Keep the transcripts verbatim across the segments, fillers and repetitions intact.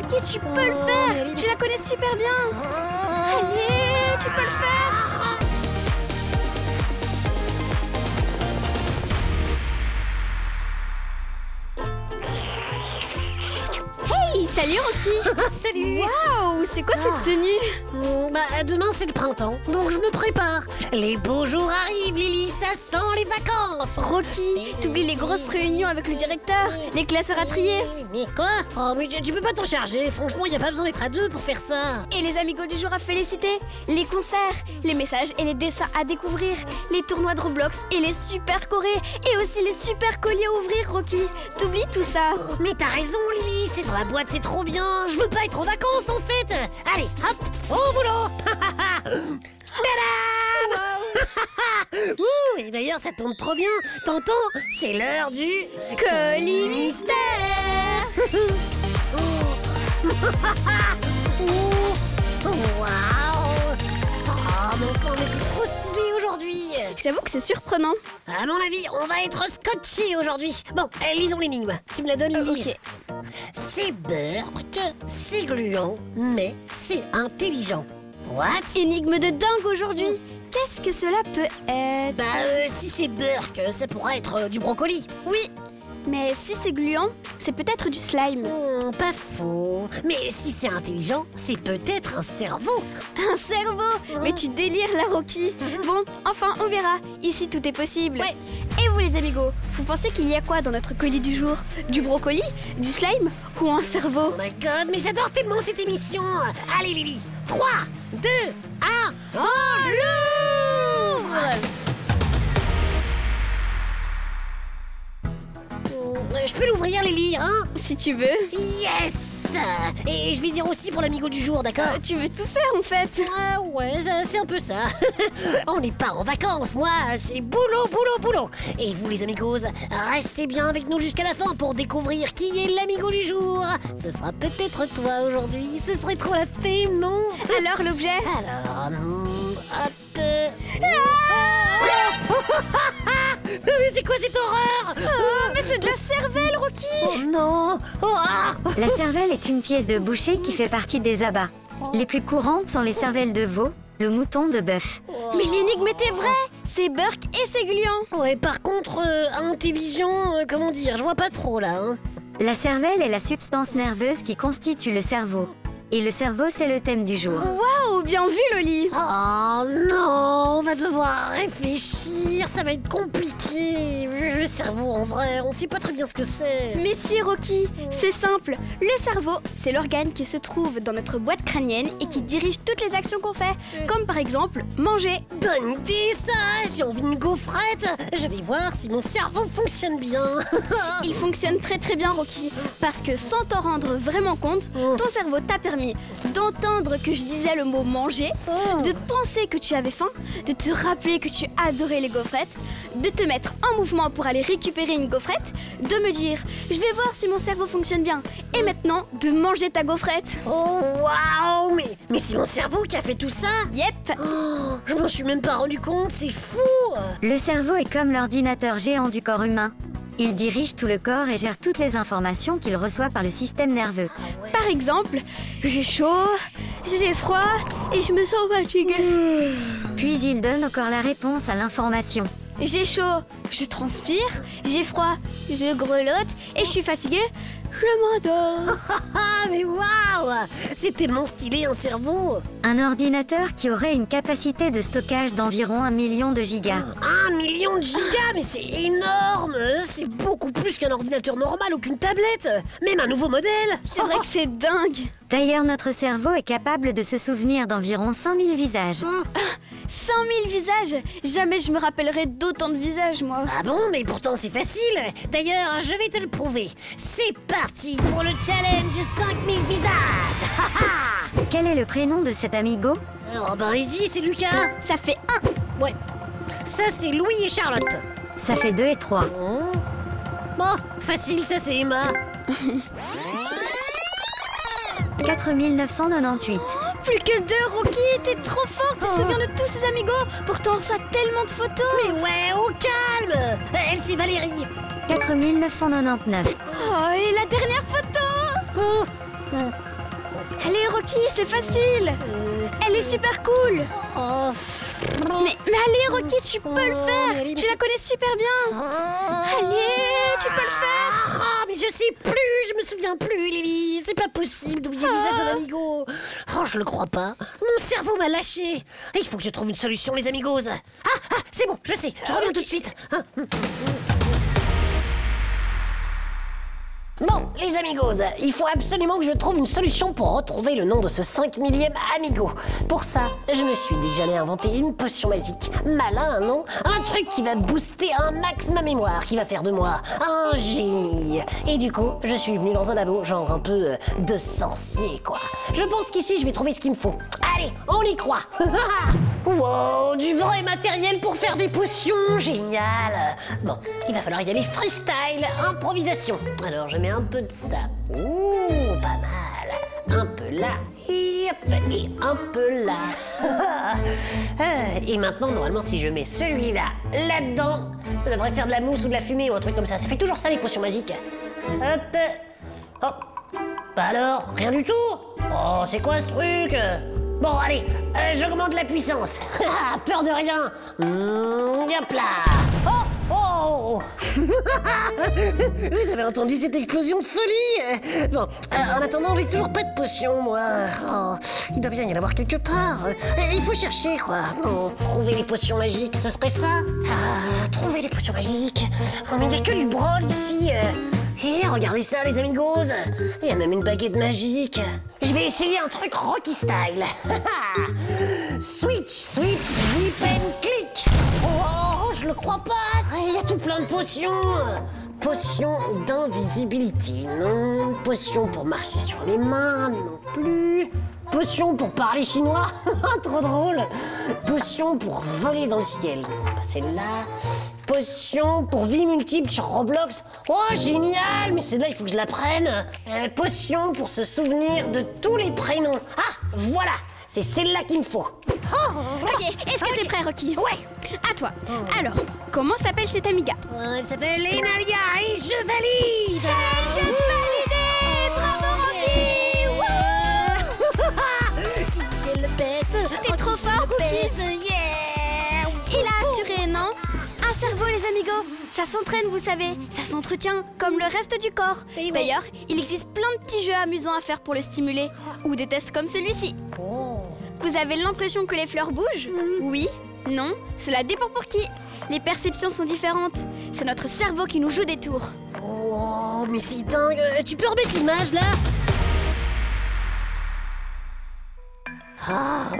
Rocky, tu peux le faire. mais Tu la connais super bien. Allez, tu peux le faire. Hey, salut Rocky. Salut. Waouh, c'est quoi cette tenue? Mmh, Bah, demain c'est le printemps, donc je me prépare. Les beaux jours arrivent, Lily, ça sent les vacances. Rocky, t'oublies les grosses réunions avec le directeur, les classeurs à trier. Mais quoi? Oh, mais tu, tu peux pas t'en charger, franchement, y a pas besoin d'être à deux pour faire ça. Et les amigos du jour à féliciter, les concerts, les messages et les dessins à découvrir, les tournois de Roblox et les super chorés, et aussi les super colis à ouvrir, Rocky. T'oublies tout ça? Mais t'as raison, Lily, c'est dans la boîte, c'est trop bien. Je veux pas être en vacances, en fait. Allez, hop, au boulot. Tadam. Ouh, et d'ailleurs, ça tombe trop bien. T'entends? C'est l'heure du... Colis mystère. Waouh. Oh, mon enfant, mais c'est trop stylé aujourd'hui. J'avoue que c'est surprenant. À mon avis, on va être scotché aujourd'hui. Bon, euh, lisons l'énigme. Tu me la donnes, Lily? Ok. C'est Burk, c'est gluant, mais c'est intelligent. What? Énigme de dingue aujourd'hui. Qu'est-ce que cela peut être? Bah, euh, si c'est Burk, ça pourra être euh, du brocoli. Oui, mais si c'est gluant, c'est peut-être du slime. Hmm, pas faux. Mais si c'est intelligent, c'est peut-être un cerveau. Un cerveau. Mais tu délires là, Rocky. Bon, enfin, on verra. Ici, tout est possible. Ouais. Et vous, les amigos, vous pensez qu'il y a quoi dans notre colis du jour? Du brocoli? Du slime? Ou un cerveau? Oh my god, mais j'adore tellement cette émission. Allez, Lily, trois, deux, un, on l'ouvre. Euh, Je peux l'ouvrir, Lily, hein? Si tu veux. Yes. Et je vais dire aussi pour l'amigo du jour, d'accord? Tu veux tout faire, en fait. Ah ouais, ça- c'est un peu ça. On n'est pas en vacances, moi, c'est boulot, boulot, boulot. Et vous, les amigos, restez bien avec nous jusqu'à la fin pour découvrir qui est l'amigo du jour. Ce sera peut-être toi aujourd'hui. Ce serait trop la fame, non? Alors, l'objet? Alors, hum, hop. euh, Mais c'est quoi cette horreur? Oh, mais c'est de la cervelle, Rocky. Oh non. Oh, ah. La cervelle est une pièce de boucher qui fait partie des abats. Les plus courantes sont les cervelles de veau, de mouton, de bœuf. Mais l'énigme était vraie. C'est Burk et c'est gluant. Ouais, par contre, euh, intelligent, euh, comment dire, je vois pas trop là. Hein. La cervelle est la substance nerveuse qui constitue le cerveau. Et le cerveau, c'est le thème du jour. Waouh, bien vu, Loli. Oh non, on va devoir réfléchir, ça va être compliqué. Le cerveau, en vrai, on sait pas très bien ce que c'est. Mais si, Rocky, c'est simple. Le cerveau, c'est l'organe qui se trouve dans notre boîte crânienne et qui dirige toutes les actions qu'on fait. Comme par exemple, manger. Bonne idée ça, j'ai envie d'une gaufrette. Je vais voir si mon cerveau fonctionne bien. Il fonctionne très très bien, Rocky. Parce que sans t'en rendre vraiment compte, ton cerveau t'a permis d'entendre que je disais le mot manger, Oh. de penser que tu avais faim, de te rappeler que tu adorais les gaufrettes, de te mettre en mouvement pour aller récupérer une gaufrette, de me dire je vais voir si mon cerveau fonctionne bien, et maintenant de manger ta gaufrette. Oh waouh, mais, mais c'est mon cerveau qui a fait tout ça. Yep. Oh, je m'en suis même pas rendu compte, c'est fou. Le cerveau est comme l'ordinateur géant du corps humain. Il dirige tout le corps et gère toutes les informations qu'il reçoit par le système nerveux. Par exemple, j'ai chaud, j'ai froid et je me sens fatiguée. Puis il donne au corps la réponse à l'information. J'ai chaud, je transpire, j'ai froid, je grelotte et je suis fatiguée, je m'endors. Ah mais waouh, c'est tellement stylé un cerveau. Un ordinateur qui aurait une capacité de stockage d'environ un million de gigas. Un million de gigas, mais c'est énorme. C'est beaucoup plus qu'un ordinateur normal ou qu'une tablette. Même un nouveau modèle. C'est vrai que c'est dingue. D'ailleurs, notre cerveau est capable de se souvenir d'environ cent mille visages. cent mille visages. Jamais je me rappellerai d'autant de visages, moi. Ah bon, mais pourtant c'est facile. D'ailleurs, je vais te le prouver. C'est parti pour le challenge cinq mille visages. Quel est le prénom de cet amigo? Oh ben easy, c'est Lucas. Ça fait un. Ouais. Ça c'est Louis et Charlotte. Ça fait deux et trois. Oh. Bon, facile, ça c'est Emma. quatre mille neuf cent quatre-vingt-dix-huit. Plus que deux, Rocky. T'es trop fort. Tu te Oh. souviens de tous ces amigos. Pourtant, on reçoit tellement de photos. Mais ouais, au calme. Elle c'est Valérie. quatre mille neuf cent quatre-vingt-dix-neuf. Oh, et la dernière photo. Oh. Rocky, c'est facile. Elle est super cool. Oh. Mais, mais allez, Rocky, tu peux le faire. mais allez, mais Tu la c'est- connais super bien. Allez, tu peux le faire. Ah, mais je sais plus, je me souviens plus, Lily. C'est pas possible d'oublier le visage de l'amigo. Oh, je le crois pas. Mon cerveau m'a lâché. Il faut que je trouve une solution, les amigos. Ah, ah, c'est bon, je sais, je reviens tout de suite. Ah, hum. Bon, les amigos, il faut absolument que je trouve une solution pour retrouver le nom de ce cinq millième amigo. Pour ça, je me suis dit que j'allais inventer une potion magique. Malin, non? Un truc qui va booster un max ma mémoire, qui va faire de moi un génie. Et du coup, je suis venu dans un labo, genre un peu euh, de sorcier, quoi. Je pense qu'ici, je vais trouver ce qu'il me faut. Allez, on y croit. Wow, du vrai matériel pour faire des potions, génial. Bon, il va falloir y aller freestyle, improvisation. Alors, je mets un peu de ça. Ouh, pas mal. Un peu là, et hop, et un peu là. Euh, et maintenant, normalement, si je mets celui-là là-dedans, ça devrait faire de la mousse ou de la fumée ou un truc comme ça. Ça fait toujours ça, les potions magiques. Hop. Oh. Bah alors, rien du tout. Oh, c'est quoi ce truc? Bon, allez, euh, j'augmente la puissance. Peur de rien. Mmh, hop là. Oh, oh. Vous avez entendu cette explosion de folie? Bon, euh, en attendant, j'ai toujours pas de potion, moi. Oh, il doit bien y en avoir quelque part. Euh, il faut chercher, quoi. Bon, trouver les potions magiques, ce serait ça? Ah, trouver les potions magiques. Oh, mais il n'y a que du brol ici. euh. Et regardez ça, les amigos. Il y a même une baguette magique. Je vais essayer un truc Rocky style. Switch, switch, zip and click. Oh, je le crois pas. Il y a tout plein de potions. Potion d'invisibility, non. Potion pour marcher sur les mains, non plus. Potion pour parler chinois, trop drôle. Potion pour voler dans le ciel, bah, celle-là. Potion pour vie multiple sur Roblox. Oh, génial, mais celle-là, il faut que je la prenne. Euh, potion pour se souvenir de tous les prénoms. Ah, voilà, c'est celle-là qu'il me faut. Oh, Ok, est-ce que t'es prêt, Rocky? ouais. À toi. Alors, comment s'appelle cette amiga? Euh, Elle s'appelle Enalia et je valide. Challenge validé! Bravo, Rocky! Qui est le bête? T'es trop fort, Rocky! Yeah. Il a assuré, non? Un cerveau, les amigos, ça s'entraîne, vous savez, ça s'entretient comme le reste du corps. Eh oui. D'ailleurs, il existe plein de petits jeux amusants à faire pour le stimuler, ou des tests comme celui-ci. Oh. Vous avez l'impression que les fleurs bougent? Oui? Non? Cela dépend pour qui. Les perceptions sont différentes. C'est notre cerveau qui nous joue des tours. Oh, mais c'est dingue. Euh, Tu peux remettre l'image là? Ah,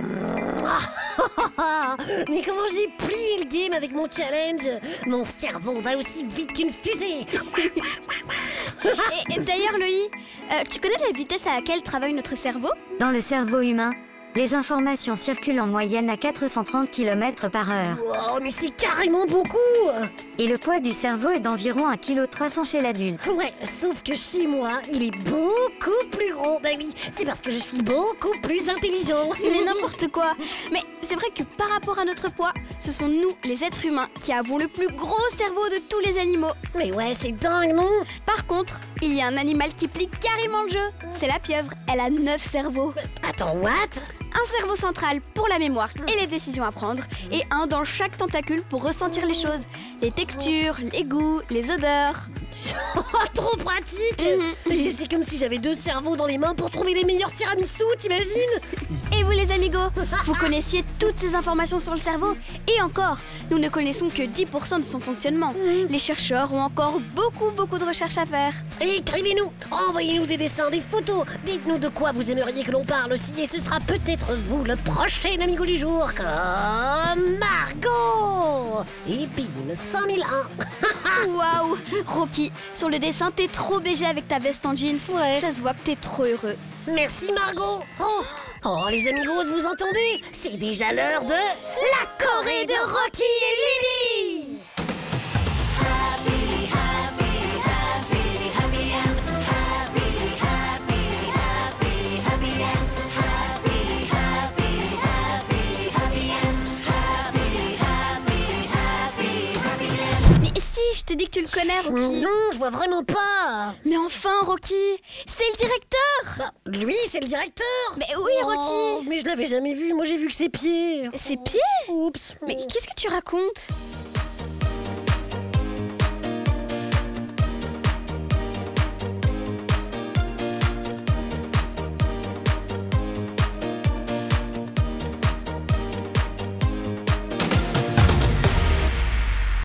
mais comment j'ai plié le game avec mon challenge? Mon cerveau va aussi vite qu'une fusée. Et, et d'ailleurs, Loï, euh, tu connais la vitesse à laquelle travaille notre cerveau? Dans le cerveau humain, les informations circulent en moyenne à quatre cent trente kilomètres par heure. Oh, mais c'est carrément beaucoup. Et le poids du cerveau est d'environ un virgule trois kilos chez l'adulte. Ouais, sauf que chez moi, il est beaucoup plus gros. Bah oui, c'est parce que je suis beaucoup plus intelligent. Mais n'importe quoi. Mais c'est vrai que par rapport à notre poids, ce sont nous, les êtres humains, qui avons le plus gros cerveau de tous les animaux. Mais ouais, c'est dingue, non? Par contre, il y a un animal qui plie carrément le jeu. C'est la pieuvre. Elle a neuf cerveaux. Attends, what? Un cerveau central pour la mémoire et les décisions à prendre, et un dans chaque tentacule pour ressentir les choses, les textures, les goûts, les odeurs. Oh, trop pratique. Mhm. Et c'est comme si j'avais deux cerveaux dans les mains pour trouver les meilleurs tiramisu, t'imagines? Et vous les amigos, vous connaissiez toutes ces informations sur le cerveau? Et encore, nous ne connaissons que dix pour cent de son fonctionnement. Les chercheurs ont encore beaucoup beaucoup de recherches à faire. Écrivez-nous, envoyez-nous des dessins, des photos. Dites-nous de quoi vous aimeriez que l'on parle aussi, et ce sera peut-être vous le prochain amigo du jour, comme Margot. Et bim, cinq mille un. Waouh, Rocky, sur le dessin, t'es trop B G avec ta veste en jeans. Ouais. Ça se voit que t'es trop heureux. Merci Margot. Oh, oh les amigos, vous entendez? C'est déjà l'heure de la Corée de Rocky et Lily. Mais si je te dis que tu le connais, Rocky. Non, je vois vraiment pas. Mais enfin, Rocky, c'est le directeur. Bah, lui, c'est le directeur. Mais oui, Oh, Rocky. mais je l'avais jamais vu, moi j'ai vu que ses pieds. Ses pieds? Oups. Mais qu'est-ce que tu racontes?